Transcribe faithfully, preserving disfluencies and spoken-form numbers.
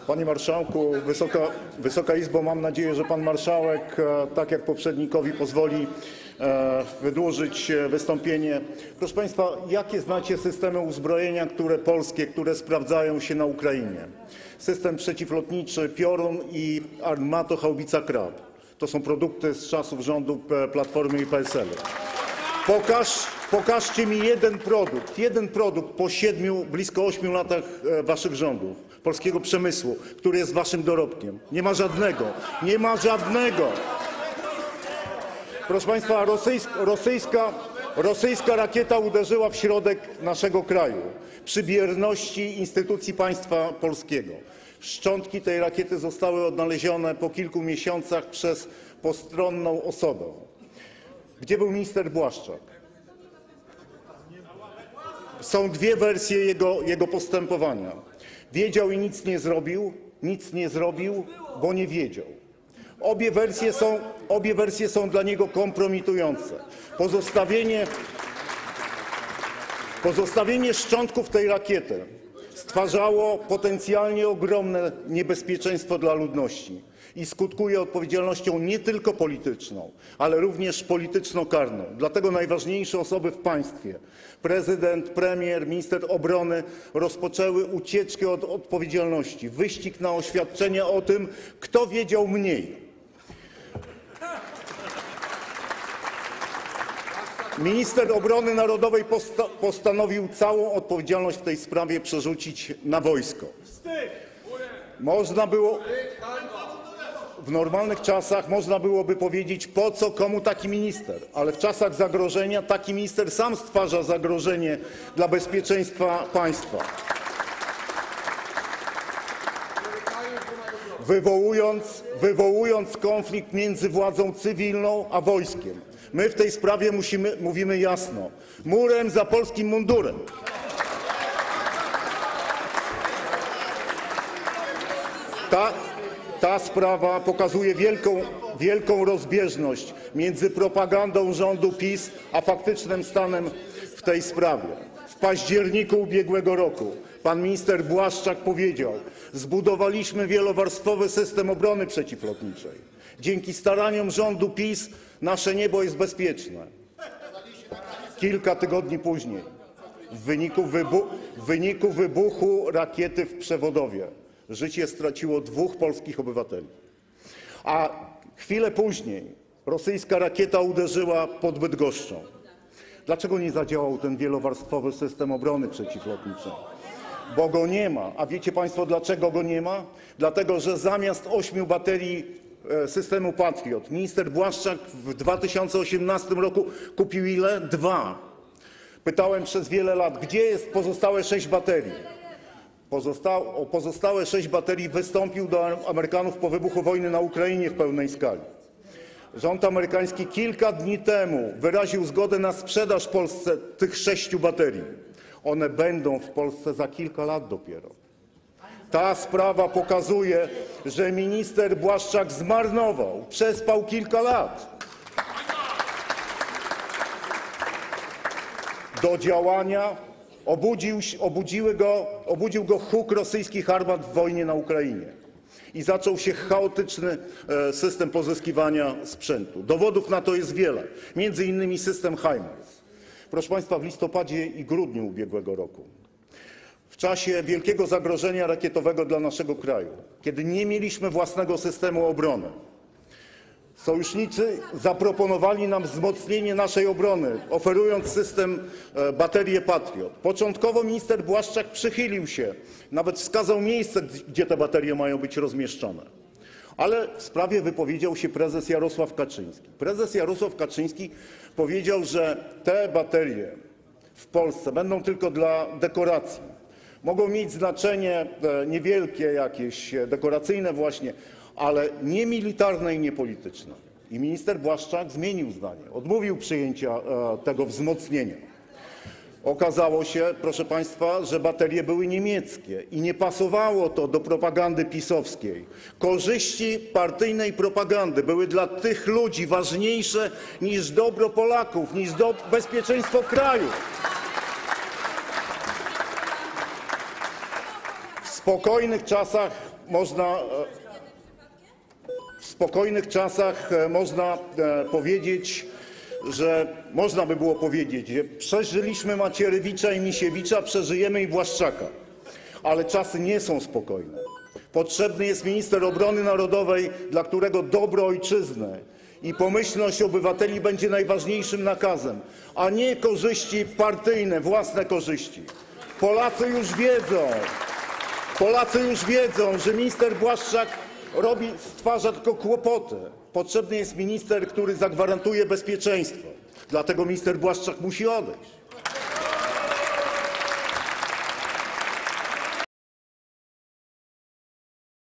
Panie Marszałku, Wysoka, Wysoka Izbo, mam nadzieję, że Pan Marszałek, tak jak poprzednikowi, pozwoli wydłużyć wystąpienie. Proszę Państwa, jakie znacie systemy uzbrojenia, które polskie, które sprawdzają się na Ukrainie? System przeciwlotniczy Piorun i armatohaubica Krab. To są produkty z czasów rządu Platformy i P S L-u. Pokaż, pokażcie mi jeden produkt, jeden produkt po siedmiu, blisko ośmiu latach waszych rządów, polskiego przemysłu, który jest waszym dorobkiem. Nie ma żadnego, nie ma żadnego. Proszę Państwa, rosyjska, rosyjska, rosyjska rakieta uderzyła w środek naszego kraju, przy bierności instytucji państwa polskiego. Szczątki tej rakiety zostały odnalezione po kilku miesiącach przez postronną osobę. Gdzie był minister Błaszczak? Są dwie wersje jego, jego postępowania. Wiedział i nic nie zrobił, nic nie zrobił, bo nie wiedział. Obie wersje są, obie wersje są dla niego kompromitujące. Pozostawienie, pozostawienie szczątków tej rakiety stwarzało potencjalnie ogromne niebezpieczeństwo dla ludności i skutkuje odpowiedzialnością nie tylko polityczną, ale również polityczno-karną. Dlatego najważniejsze osoby w państwie, prezydent, premier, minister obrony, rozpoczęły ucieczkę od odpowiedzialności, wyścig na oświadczenia o tym, kto wiedział mniej. Minister Obrony Narodowej posta postanowił całą odpowiedzialność w tej sprawie przerzucić na wojsko. Można było, w normalnych czasach można byłoby powiedzieć, po co komu taki minister, ale w czasach zagrożenia taki minister sam stwarza zagrożenie dla bezpieczeństwa państwa, wywołując, wywołując konflikt między władzą cywilną a wojskiem. My w tej sprawie musimy, mówimy jasno, murem za polskim mundurem. Ta, ta sprawa pokazuje wielką, wielką rozbieżność między propagandą rządu PiS a faktycznym stanem w tej sprawie. W październiku ubiegłego roku pan minister Błaszczak powiedział: zbudowaliśmy wielowarstwowy system obrony przeciwlotniczej. Dzięki staraniom rządu PiS nasze niebo jest bezpieczne. Kilka tygodni później w wyniku, wybu w wyniku wybuchu rakiety w Przewodowie życie straciło dwóch polskich obywateli. A chwilę później rosyjska rakieta uderzyła pod Bydgoszczą. Dlaczego nie zadziałał ten wielowarstwowy system obrony przeciwlotniczej? Bo go nie ma. A wiecie Państwo, dlaczego go nie ma? Dlatego, że zamiast ośmiu baterii systemu Patriot minister Błaszczak w dwa tysiące osiemnastym roku kupił ile? Dwa. Pytałem przez wiele lat, gdzie jest pozostałe sześć baterii. Pozostał, o pozostałe sześć baterii wystąpił do Amerykanów po wybuchu wojny na Ukrainie w pełnej skali. Rząd amerykański kilka dni temu wyraził zgodę na sprzedaż Polsce tych sześciu baterii. One będą w Polsce za kilka lat dopiero. Ta sprawa pokazuje, że minister Błaszczak zmarnował, przespał kilka lat. Do działania obudził, obudziły go, obudził go huk rosyjskich armat w wojnie na Ukrainie i zaczął się chaotyczny system pozyskiwania sprzętu. Dowodów na to jest wiele, między innymi system HIMARS. Proszę Państwa, w listopadzie i grudniu ubiegłego roku, w czasie wielkiego zagrożenia rakietowego dla naszego kraju, kiedy nie mieliśmy własnego systemu obrony, sojusznicy zaproponowali nam wzmocnienie naszej obrony, oferując system baterie Patriot. Początkowo minister Błaszczak przychylił się, nawet wskazał miejsce, gdzie te baterie mają być rozmieszczone. Ale w sprawie wypowiedział się prezes Jarosław Kaczyński. Prezes Jarosław Kaczyński powiedział, że te baterie w Polsce będą tylko dla dekoracji. Mogą mieć znaczenie niewielkie, jakieś dekoracyjne właśnie, ale nie militarne i nie polityczne. I minister Błaszczak zmienił zdanie, odmówił przyjęcia tego wzmocnienia. Okazało się, proszę Państwa, że baterie były niemieckie i nie pasowało to do propagandy pisowskiej. Korzyści partyjnej propagandy były dla tych ludzi ważniejsze niż dobro Polaków, niż do bezpieczeństwo kraju. W spokojnych czasach można w spokojnych czasach można powiedzieć, że można by było powiedzieć, że przeżyliśmy Macierewicza i Misiewicza, przeżyjemy i Błaszczaka. Ale czasy nie są spokojne. Potrzebny jest minister obrony narodowej, dla którego dobro ojczyzny i pomyślność obywateli będzie najważniejszym nakazem, a nie korzyści partyjne, własne korzyści. Polacy już wiedzą, Polacy już wiedzą, że minister Błaszczak robi, stwarza tylko kłopoty. Potrzebny jest minister, który zagwarantuje bezpieczeństwo. Dlatego minister Błaszczak musi odejść.